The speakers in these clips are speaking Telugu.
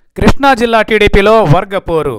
కృష్ణా జిల్లా టీడీపీలో వర్గ పోరు.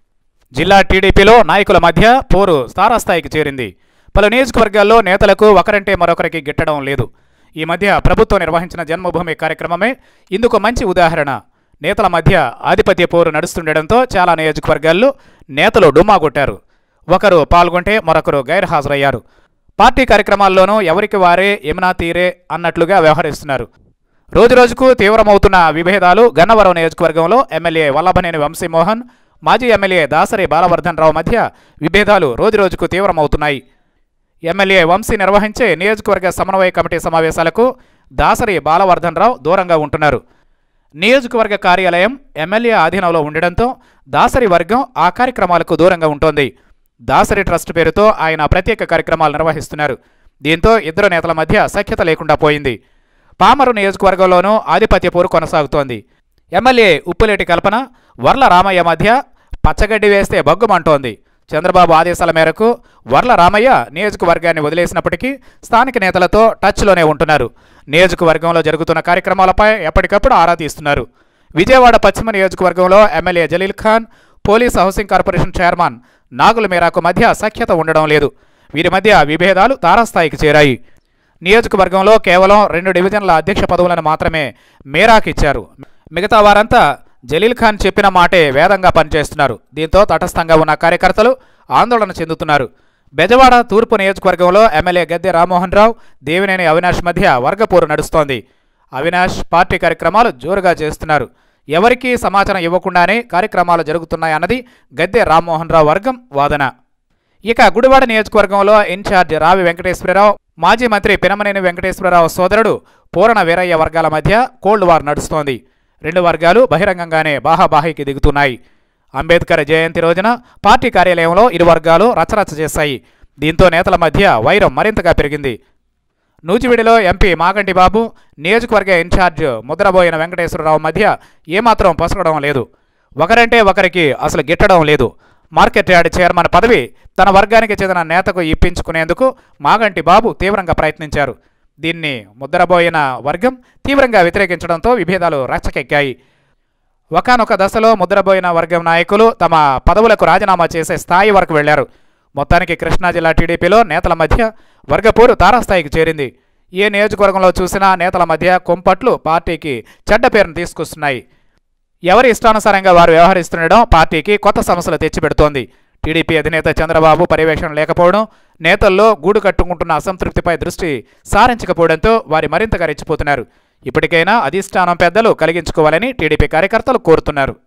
జిల్లా టీడీపీలో నాయకుల మధ్య పోరు తారాస్థాయికి చేరింది. పలు నియోజకవర్గాల్లో నేతలకు ఒకరంటే మరొకరికి గిట్టడం లేదు. ఈ మధ్య ప్రభుత్వం నిర్వహించిన జన్మభూమి కార్యక్రమమే ఇందుకు మంచి ఉదాహరణ. నేతల మధ్య ఆధిపత్య పోరు నడుస్తుండటంతో చాలా నియోజకవర్గాల్లో నేతలు డుమ్మా కొట్టారు. ఒకరు పాల్గొంటే మరొకరు గైర్హాజరయ్యారు. పార్టీ కార్యక్రమాల్లోనూ ఎవరికి వారే యమునా తీరే అన్నట్లుగా వ్యవహరిస్తున్నారు. రోజురోజుకు తీవ్రమవుతున్న విభేదాలు గన్నవరం నియోజకవర్గంలో ఎమ్మెల్యే వల్లభనేని వంశీమోహన్, మాజీ ఎమ్మెల్యే దాసరి బాలవర్ధన్ రావు మధ్య విభేదాలు రోజురోజుకు తీవ్రమవుతున్నాయి. ఎమ్మెల్యే వంశీ నిర్వహించే నియోజకవర్గ సమన్వయ కమిటీ సమావేశాలకు దాసరి బాలవర్ధన్ రావు దూరంగా ఉంటున్నారు. నియోజకవర్గ కార్యాలయం ఎమ్మెల్యే ఆధీనంలో ఉండడంతో దాసరి వర్గం ఆ కార్యక్రమాలకు దూరంగా ఉంటోంది. దాసరి ట్రస్ట్ పేరుతో ఆయన ప్రత్యేక కార్యక్రమాలు నిర్వహిస్తున్నారు. దీంతో ఇద్దరు నేతల మధ్య సఖ్యత లేకుండా పోయింది. పామరు నియోజకవర్గంలోనూ ఆధిపత్య పోరు కొనసాగుతోంది. ఎమ్మెల్యే ఉప్పులేటి కల్పన, వర్ల రామయ్య మధ్య పచ్చగడ్డి వేస్తే బగ్గుమంటోంది. చంద్రబాబు ఆదేశాల మేరకు వర్ల రామయ్య నియోజకవర్గాన్ని వదిలేసినప్పటికీ స్థానిక నేతలతో టచ్లోనే ఉంటున్నారు. నియోజకవర్గంలో జరుగుతున్న కార్యక్రమాలపై ఎప్పటికప్పుడు ఆరా తీస్తున్నారు. విజయవాడ పశ్చిమ నియోజకవర్గంలో MLA Jaleel Khan, police housing corporation chairman Nagula మీరాకు మధ్య సఖ్యత ఉండడం లేదు. వీరి మధ్య విభేదాలు తారాస్థాయికి చేరాయి. నియోజకవర్గంలో కేవలం 2 డివిజన్ల అధ్యక్ష పదవులను మాత్రమే మీరాకి ఇచ్చారు. మిగతా వారంతా జలీల్ ఖాన్ చెప్పిన మాటే వేదంగా పనిచేస్తున్నారు. దీంతో తటస్థంగా ఉన్న కార్యకర్తలు ఆందోళన చెందుతున్నారు. బెజవాడ తూర్పు నియోజకవర్గంలో ఎమ్మెల్యే గద్దె రామ్మోహన్ రావు, దేవినేని అవినాష్ మధ్య వర్గపోరు నడుస్తోంది. అవినాష్ పార్టీ కార్యక్రమాలు జోరుగా చేస్తున్నారు. ఎవరికీ సమాచారం ఇవ్వకుండానే కార్యక్రమాలు జరుగుతున్నాయన్నది గద్దె రామ్మోహన్ రావు వర్గం వాదన. ఇక గుడివాడ నియోజకవర్గంలో ఇన్ఛార్జ్ రావి వెంకటేశ్వరరావు, మాజీ మంత్రి పినమనేని వెంకటేశ్వరరావు సోదరుడు పూరణ వీరయ్య వర్గాల మధ్య కోల్డ్ వార్ నడుస్తోంది. 2 వర్గాలు బహిరంగంగానే బాహాబాహికి దిగుతున్నాయి. అంబేద్కర్ జయంతి రోజున పార్టీ కార్యాలయంలో ఇరు వర్గాలు రచరచ చేశాయి. దీంతో నేతల మధ్య వైరం మరింతగా పెరిగింది. నూజివీడులో ఎంపీ మాగంటి బాబు, నియోజకవర్గ ఇన్ఛార్జ్ ముద్రబోయిన వెంకటేశ్వరరావు మధ్య ఏమాత్రం పొసగడం లేదు. ఒకరంటే ఒకరికి అసలు గిట్టడం లేదు. మార్కెట్ యార్డ్ చైర్మన్ పదవి తన వర్గానికి చెందిన నేతకు ఇప్పించుకునేందుకు మాగంటి బాబు తీవ్రంగా ప్రయత్నించారు. దీన్ని ముద్రబోయిన వర్గం తీవ్రంగా వ్యతిరేకించడంతో విభేదాలు రచ్చకెక్కాయి. ఒకానొక దశలో ముద్రబోయిన వర్గం నాయకులు తమ పదవులకు రాజీనామా చేసే స్థాయి వరకు వెళ్లారు. మొత్తానికి కృష్ణా జిల్లా టీడీపీలో నేతల మధ్య వర్గపోరు తారాస్థాయికి చేరింది. ఏ నియోజకవర్గంలో చూసినా నేతల మధ్య కొంపట్లు పార్టీకి చెడ్డ పేరును తీసుకొస్తున్నాయి. ఎవరి ఇష్టానుసారంగా వారు వ్యవహరిస్తుండడం పార్టీకి కొత్త సమస్యలు తెచ్చిపెడుతోంది. టీడీపీ అధినేత చంద్రబాబు పర్యవేక్షణ లేకపోవడం, నేతల్లో గూడు కట్టుకుంటున్న అసంతృప్తిపై దృష్టి సారించకపోవడంతో వారి మరింతగా రెచ్చిపోతున్నారు. ఇప్పటికైనా అధిష్టానం పెద్దలు కలిగించుకోవాలని టీడీపీ కార్యకర్తలు కోరుతున్నారు.